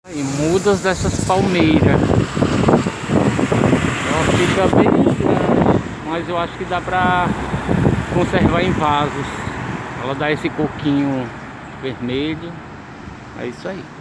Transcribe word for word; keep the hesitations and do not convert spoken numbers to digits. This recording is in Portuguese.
E mudas dessas palmeiras. Ela fica bem grande, mas eu acho que dá pra conservar em vasos. Ela dá esse coquinho vermelho. É isso aí.